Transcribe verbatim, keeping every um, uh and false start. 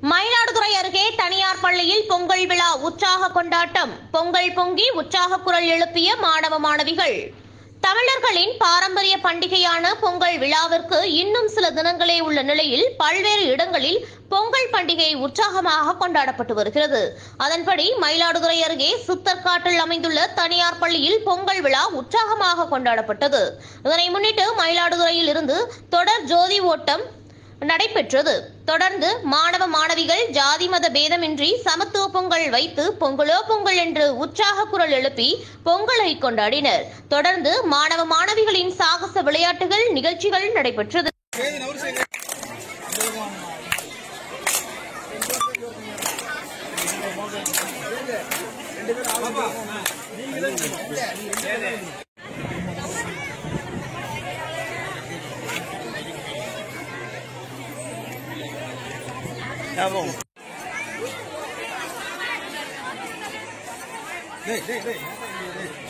மயிலாடுதுறை அருகே தனியார் பள்ளியில் பொங்கல் விழா உற்சாக கொண்டாட்டம். பொங்கல் பொங்கி உற்சாக குரல் எழுப்பிய மாணவ மாணவிகள். தமிழர்களின் பாரம்பரிய பண்டிகையான பொங்கல் விழாவிற்கு இன்னும் சில தினங்களே உள்ள நிலையில் பல்வேறு இடங்களில் பொங்கல் பண்டிகை உற்சாகமாக கொண்டாடப்பட்டு வருகிறது. அதன்படி மயிலாடுதுறை அருகே சித்தர்காட்டில் அமைந்துள்ள தனியார் பள்ளியில் பொங்கல் விழா உற்சாகமாக கொண்டாடப்பட்டது. இதனை முன்னிட்டு மயிலாடுதுறையில் இருந்து தொடர் ஜோதி ஓட்டம் நடைபெற்றது. தொடர்ந்து மாணவ மாணவிகள் ஜாதி மத பேதமின்றி சமத்துவ பொங்கல் வைத்து பொங்கலோ பொங்கல் என்று உற்சாக குரல் எழுப்பி பொங்கலை கொண்டாடினர். தொடர்ந்து மாணவ மாணவிகளின் சாகச விளையாட்டுகள் நிகழ்ச்சிகள் நடைபெற்றது. Tá bom. Vem, vem, vem.